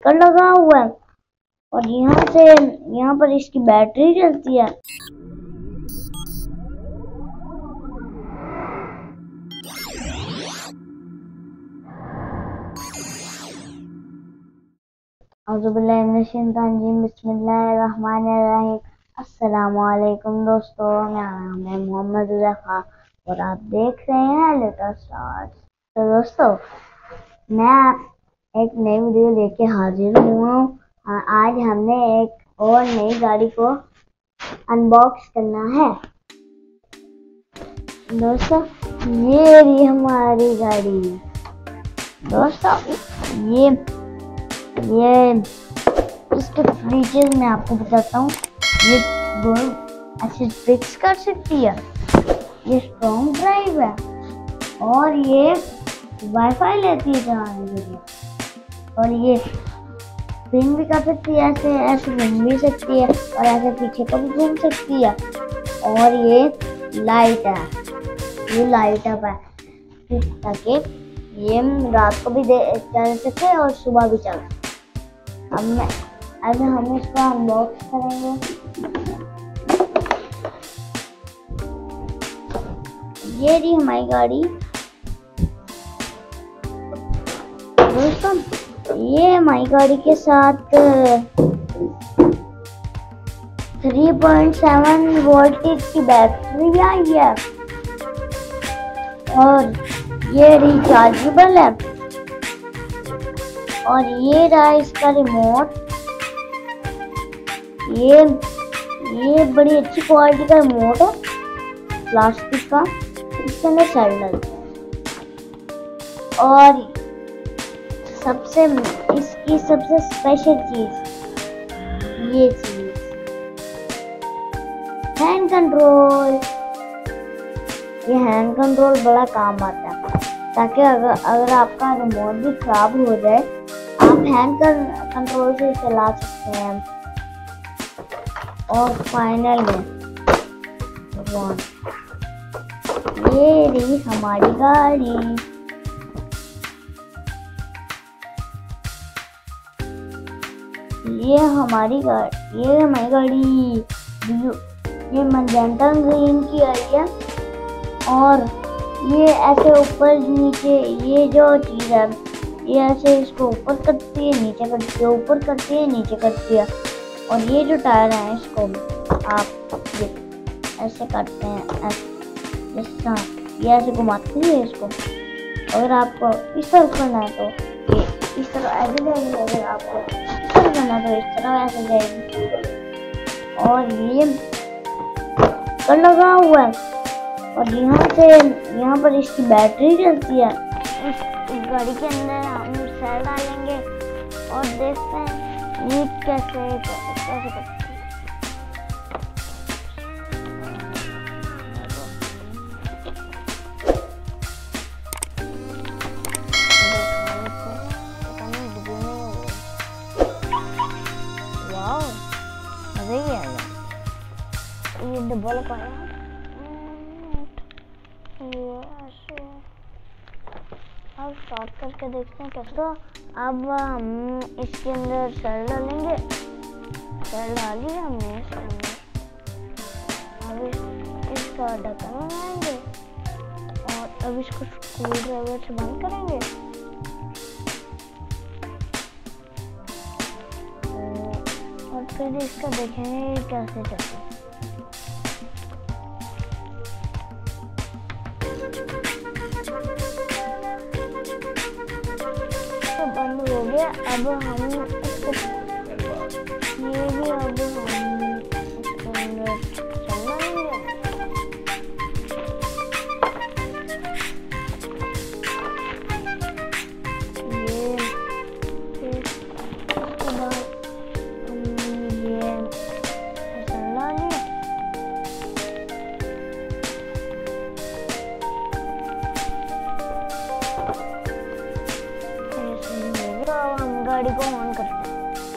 कर लगा हुआ है और यहाँ पर इसकी बैटरी चलती है। बिस्मिल्लाहिर्रहमानिर्रहीम। अस्सलामुअलैकुम दोस्तों, मेरा नाम है मोहम्मद रज़ा और आप देख रहे हैं लिटिल स्टार्स। तो दोस्तों, मैं एक नई वीडियो लेके हाजिर हुआ हूँ। आज हमने एक और नई गाड़ी को अनबॉक्स करना है। दोस्तों, ये रही हमारी गाड़ी। दोस्तों, ये इसके फीचर्स मैं आपको बताता हूँ। ये एसिड ब्रेक्स कर सकती है, ये स्ट्रॉन्ग ड्राइव है और ये वाईफाई लेती है चलाने के लिए, और ये स्पिन भी कर सकती है, ऐसे घूम भी सकती है और ऐसे पीछे को भी घूम सकती है। और ये लाइट है, ये लाइट अप है ताकि ये रात को भी चल सके और सुबह भी चल सके। अब हम इसको अनबॉक्स करेंगे। ये रही हमारी गाड़ी। दोस्तों, ये हमारी गाड़ी के साथ 3.7 वोल्ट की बैटरी भी आई है और ये रिचार्जेबल है। और ये रहा इसका रिमोट। ये बड़ी अच्छी क्वालिटी का रिमोट है, प्लास्टिक का। इसके अंदर सेल डलता है और इसकी सबसे स्पेशल चीज ये चीज हैंड कंट्रोल। ये हैंड कंट्रोल बड़ा काम आता है ताकि अगर आपका रिमोट भी खराब हो जाए, आप हैंड कंट्रोल से चला सकते हैं। और फाइनल में ये रही हमारी गाड़ी। ये हमारी गाड़ी ये मैजेंटा ग्रीन की आई है और ये ऐसे ऊपर नीचे, ये जो चीज है ये ऐसे इसको ऊपर करती है, नीचे करती है, ऊपर करती है, नीचे करती है। और ये जो टायर है इसको आप ऐसे करते हैं, ऐसे ये ऐसे घुमाती है इसको। अगर आपको इस तरफ करना है तो ये इस तरह ऐसे जाएगी, अगर आपको इस तरह करना है तो इस तरह ऐसे जाएगी। और ये कर लगा हुआ है और यहाँ पर इसकी बैटरी चलती है। इस गाड़ी के अंदर हम सेल डालेंगे और देखते हैं ये कैसे करती है। वाओ, मजा ही आएगा। ये डबल का है। अब स्टार्ट करके देखते हैं कैसे। तो अब हम इसके अंदर सेल डालेंगे। सेल डाली हमने इसके अंदर। अब इसका ढक्कन लगाएंगे और अब इसको स्क्रू ड्राइवर से बंद करेंगे। और फिर इसका देखेंगे कैसे चलता है। बंद हो गया। अब हम इसको ये भी अब हम इसके अंदर चलना लेंगे। ये फिर उसके बाद हम ये चलना लिया। हम गाड़ी को ऑन करते हैं।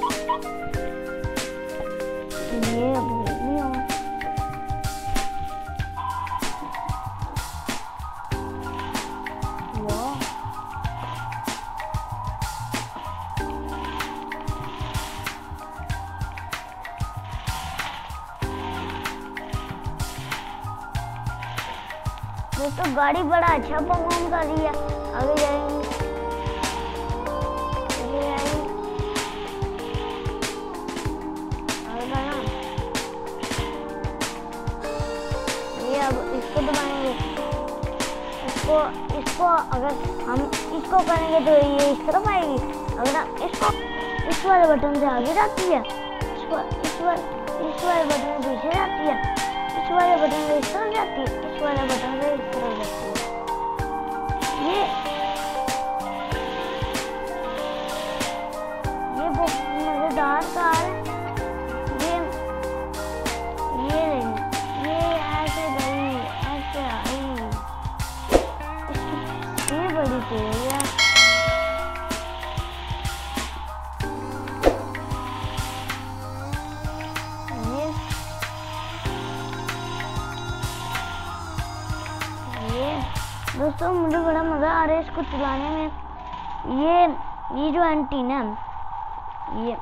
ये अब नहीं ऑन। वाह, दोस्तों गाड़ी बड़ा अच्छा परफॉर्म कर रही है। आगे जाएंगे, ये अब इसको दबाएंगे, इसको अगर हम इसको करेंगे तो ये इस तरफ आएगी। अगर हम इसको इस वाले बटन से आगे जाती है, इस वाले बटन से पीछे जाती है, इस वाले बटन से इस तरफ जाती है, इस वाले बटन से इस तरफ जाती है। ये बहुत मजेदार कार है। ये ऐसे गई, ऐसे आई, ये बड़ी तेज है। दोस्तों मुझे बड़ा मजा आ रहा है इसको चलाने में। ये जो एंटीना ये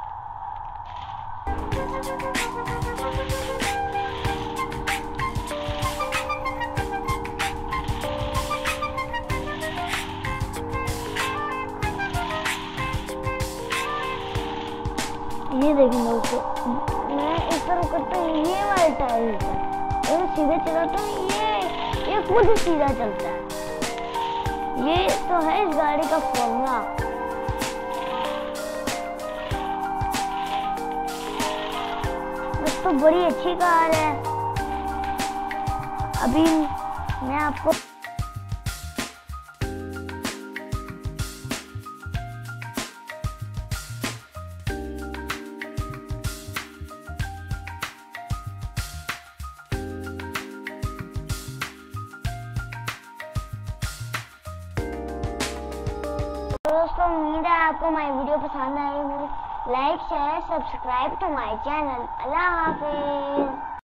देखें दोस्तों, मैं इस तरह करता हूँ, ये वाला टायर होता है, अगर सीधे चलाता हूँ ये खुद सीधा चलता है। ये तो है इस गाड़ी का फॉर्मूला। दोस्तों बड़ी अच्छी कार है। अभी मैं आपको दोस्तों उम्मीद है आपको हमारी वीडियो पसंद आई होगी। Like share subscribe to my channel. अल्लाह हाफिज।